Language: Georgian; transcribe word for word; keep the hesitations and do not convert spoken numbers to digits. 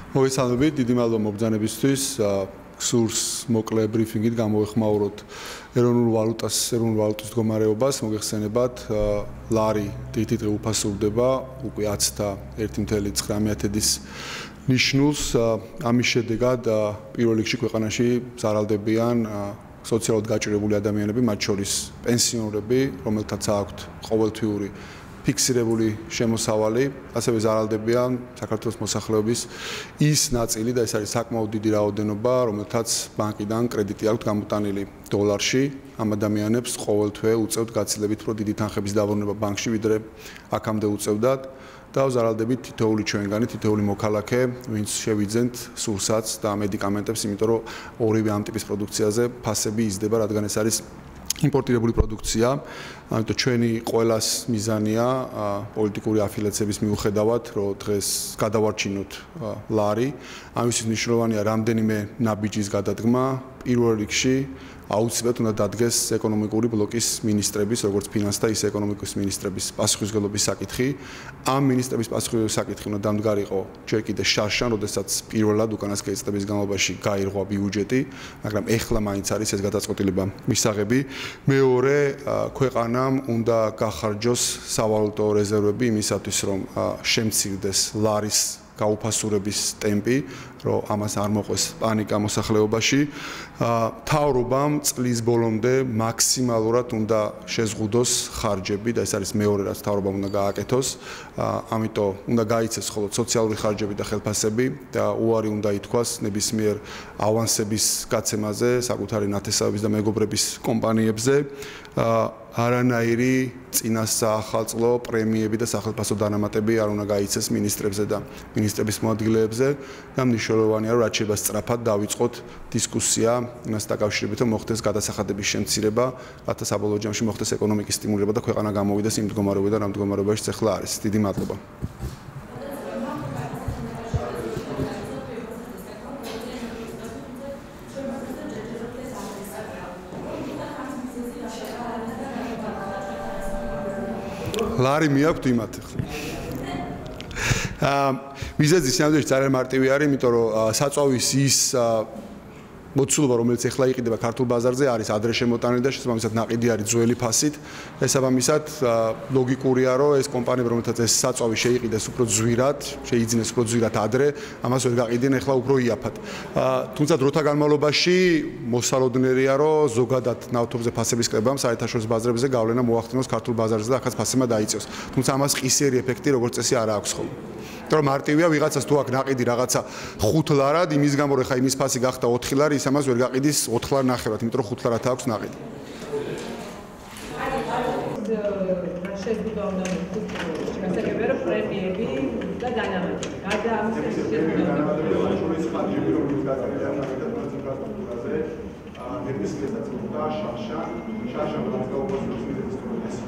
მოგესალმებით, დიდი მადლობა მობრძანებისთვის. სურს მოკლე ბრიფინგით გამოეხმაუროთ ეროვნულ ვალუტას, ეროვნულ ვალუტის მდგომარეობას, მოგეხსენებათ, ლარი დიდი დღე უფასურდება, უკვე ათს და ერთი ნული ცხრამეტ ათედის ნიშნულს. ამის შედეგად პირველ რიგში ქვეყანაში ზარალდებიან სოციალურად გაჭირებული ადამიანები, მათ შორის პენსიონერები, რომელთაც აქვთ ყოველთვიური ფიქსირებული შემოსავალი, ასევე ზარალდებიან საქართველოს მოსახლეობის ის ნაწილი და ეს არის საკმაოდ დიდი რაოდენობა, რომელთაც ბანკიდან კრედიტი აქვთ გამოტანილი დოლარში. ამ ადამიანებს ყოველთვე უწევთ გაცილებით უფრო დიდი თანხების დაბრუნება ბანკში, ვიდრე აქამდე უწევდათ და ზარალდებით თითოეული ჩვენგანი, თითოეული მოქალაქე, ვინც შევიძენთ სურსათს და მედიკამენტებს, იმიტომ რომ ორივე ამ ტიპის პროდუქციაზე ფასები იზრდება, რადგან ეს არის იმპორტირებული პროდუქცია. ამიტომ ჩვენი ყველას მიზანია პოლიტიკური αφილიაციების მიუხედავად, რომ დღეს გადავარჩინოთ ლარი. ამისთვის მნიშვნელოვანია რამდენიმე ნაბიჯის გადადგმა. პირველ რიგში აუცილებლად უნდა დადგეს ეკონომიკური ბლოკის მინისტრების, როგორც ფინანსთა, ისე ეკონომიკის მინისტრების პასუხისმგებლობის საკითხი. ამ მინისტრების პასუხისმგებლობის საკითხი უნდა დამდგარიყო ჯერ კიდევ შარშან, როდესაც პირველად უკანასკნელი წლების განმავლობაში გაირღვა ბიუჯეტი, მაგრამ ეხლა მაინც არის ეს გადაწყვეტილება მისაღები. მეორე, ქვეყანამ უნდა გახარჯოს სავალუტო რეზერვები იმისათვის, რომ შემცირდეს ლარის გაუფასურების ტემპი, რომ ამას არ მოყვეს პანიკა მოსახლეობაში. მთავრობამ წლის ბოლომდე მაქსიმალურად უნდა შეზღუდოს ხარჯები და ეს არის მეორე რაც მთავრობამ უნდა გააკეთოს. ამიტომ უნდა გაიცეს მხოლოდ სოციალური ხარჯები და ხელფასები და უარი უნდა ითქვას ნებისმიერ ავანსების გაცემაზე, საკუთარი ნათესავების და მეგობრების კომპანიებზე. არანაირი წინასაახალწლო პრემიები და სახელფასო დანამატები არ უნდა გაიცეს მინისტრებზე და მინისტრების მოადგილეებზე და მნიშვნელოვანია რომ რაც შეიძლება სწრაფად დავიწყოთ დისკუსია იმას დაკავშირებით რომ მოხდეს გადასახადების შემცირება, რათა საბოლოო ჯამში მოხდეს ეკონომიკის სტიმულირება და ქვეყანა გამოვიდეს იმ მდგომარეობიდან ამ მდგომარეობაში ახლა არის. დიდი მადლობა. ლარი მიაქვთ იმათ ახლა. აა მიზეზი სამდროში ძალიან მარტივი არის, იმიტომ რომ საწვავის ის მოცულობა, რომელიც ახლა იყიდება ქართულ ბაზარზე, არის ადრე შემოტანილი და შესაბამისად ნაყიდი არის ძველი ფასით. შესაბამისად ლოგიკურია, რომ ეს კომპანიები, რომელთაც ეს საწვავი შეიყიდეს უფრო ძვირად, შეიძინეს უფრო ძვირად ადრე, ამას ვერ გაყიდნენ ახლა უფრო იაფად. თუმცა დროთა განმავლობაში მოსალოდნელია, რომ ზოგადად ნავთობზე ფასების კლებამ საერთაშორისო ბაზრებზე გავლენა მოახდინოს ქართულ ბაზარზე და ახაც ფასებმა დაიწევს. თუმცა ამას ყისიერი ეფექტი როგორც წესი არ აქვს ხოლმე. რომ მარტივია ვიღაცას თუ აქვს ნაყიდი რაღაცა ხუთ ლარად, იმის გამო რომ ხა იმის ფასი გახდა ოთხი ლარი, ის ამას ვერ გაყიდის ოთხ ლარ ნახევრად, იმიტომ რომ ხუთ ლარად აქვს ნაყიდი. შეგვიძლია შემოსაგებია რომ პრემიები და დანამატები. გარდა ამისა შეგვიძლია შორის ხარჯები რომელიც გადაიღება ინფრასტრუქტურაზე, ნებისმიერ და შარშან, შარშან რაც გაუგზავნოს მიზეზის პროცესს.